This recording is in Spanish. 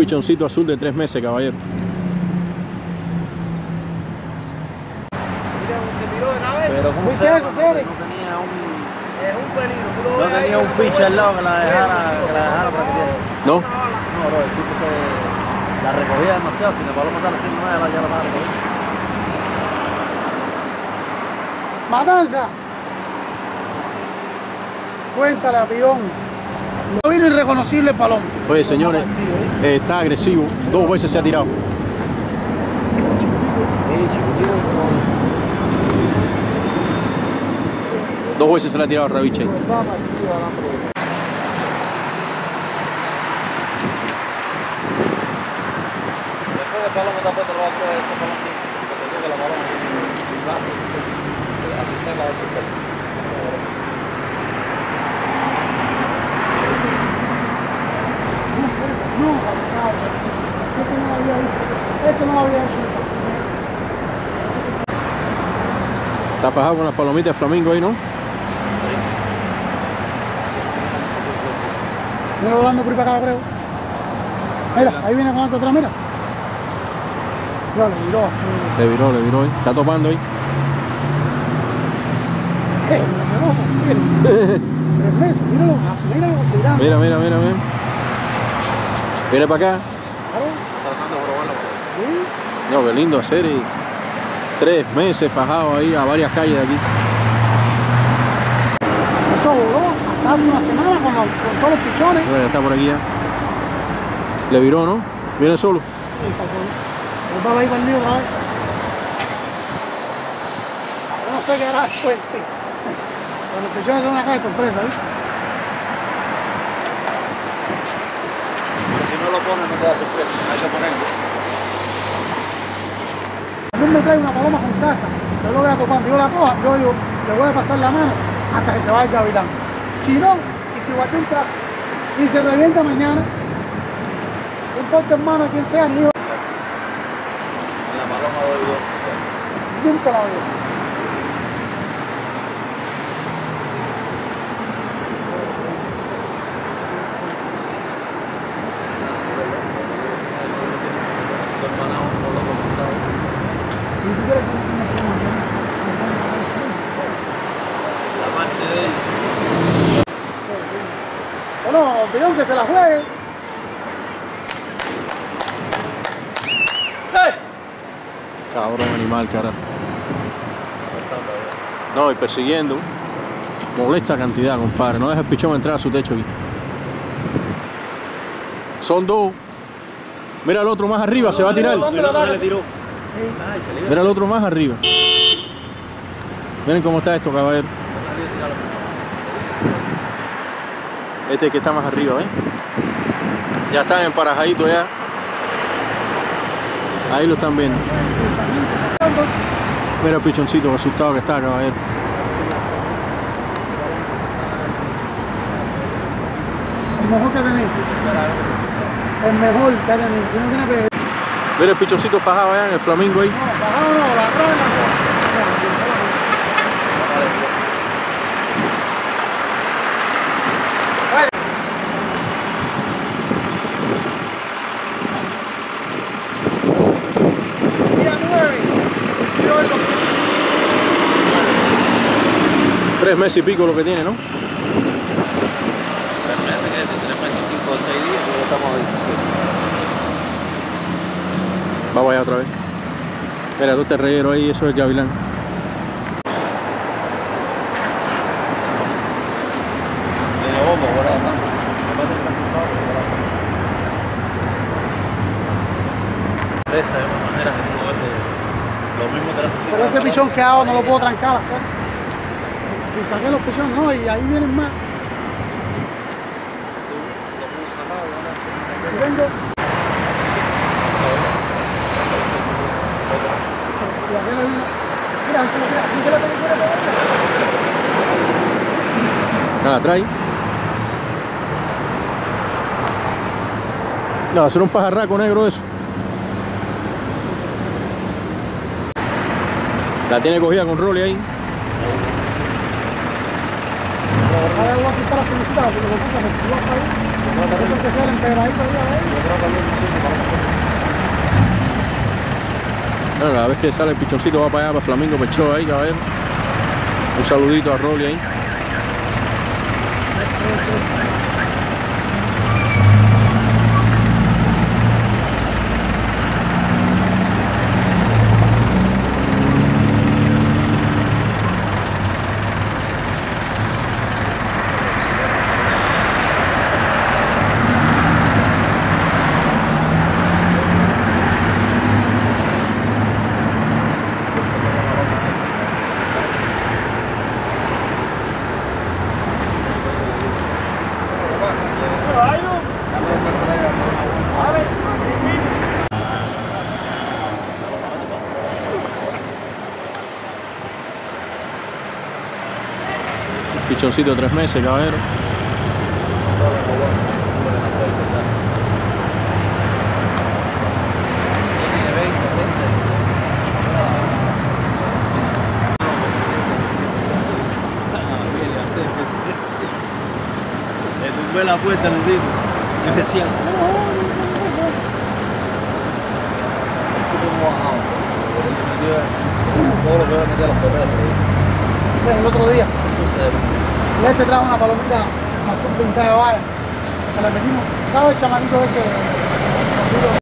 pichoncito azul de 3 meses, caballero. Pero ¿cómo se llama? No tenía un... Es un peligro. No tenía un pinche al lado que la dejara practicar. ¿No? No, bro, el tipo se la recogía demasiado. Si la paloma está haciendo nada, ya la va a recoger. Matanza. Cuéntale, avión. No vino irreconocible paloma. Oye, señores, está agresivo. 2 veces se ha tirado. Dos veces se le ha tirado el rabiche. Después de paloma está puesto los otros, este paloma porque te digo que la paloma así se la Eso no lo había hecho. Está fajado con las palomitas de flamingo ahí, ¿no? Mira lo dando por ahí para acá, creo. Mira, ahí viene con otra, mira. Ya le viró. Le viró ahí. Está topando ahí. Mira. Viene para acá. No, qué lindo hacer. 3 meses fajado ahí a varias calles de aquí. Eso voló, hasta hace una semana con todos los pichones. Bueno, ya está por aquí ya. Le viró, ¿no? Viene solo. Sí, está solo. Él va a ir con el niño otra vez. Yo no sé qué hará después. Pero los pichones son una caja de sorpresa, ¿viste? Pero si no lo pones, no te da sorpresa. Hay que ponerlo. A mí me trae una paloma con casa, yo lo voy a topar, yo la coja, yo le voy a pasar la mano hasta que se vaya el gavilán. Si no, y si guate un trapo y se revienta mañana, no importa hermano quién sea, ni yo. La paloma doy yo. Nunca la veo. Bueno, opinión que se la juegue. Cabrón animal, cara. No, y persiguiendo. Molesta cantidad, compadre. No deja el pichón entrar a su techo aquí. Son 2. Mira el otro más arriba, se va a tirar. Mira el otro más arriba. Miren cómo está esto, caballero. Este que está más arriba, ¿eh? Ya está emparajadito ya. Ahí lo están viendo. Mira el pichoncito asustado que está, caballero. El mejor que tenéis. El mejor que tenéis. Tú no tienes que... Mira el pichoncito fajado allá en el flamingo ahí. No, bajado no, la rana. Día 9. 3 meses y pico lo que tiene, ¿no? 3 meses, 5 o 6 días, ya estamos ahí. Vamos allá otra vez. Mira, todo este reguero ahí, eso es gavilán. Presa de una manera que no es lo mismo que la Pero ese pichón que hago no lo puedo trancar, ¿sabes? Si saqué los pichones, no, y ahí vienen más. Y vengo. Y aquí le vino. Mira, se lo tira, se lo tira. Nada, trae. No, va a ser un pajarraco negro eso. La tiene cogida con Rolly ahí. Hay algo así para felicitar, porque lo que si tú vas para ahí, eso que sea el empedradito ahí a ver. Bueno, cada vez que sale el pichoncito va para allá, para Flamingo Pechó ahí, caballero. Un saludito a Rolly ahí. Pichoncito de 3 meses, caballero. Le tumbé la puerta, Lutito. Yo decía, todo lo que voy a meter a los perros. El otro día, No sé. y él se trajo una palomita azul pintada de valla. Se la metimos, estaba el chamanito ese, azul.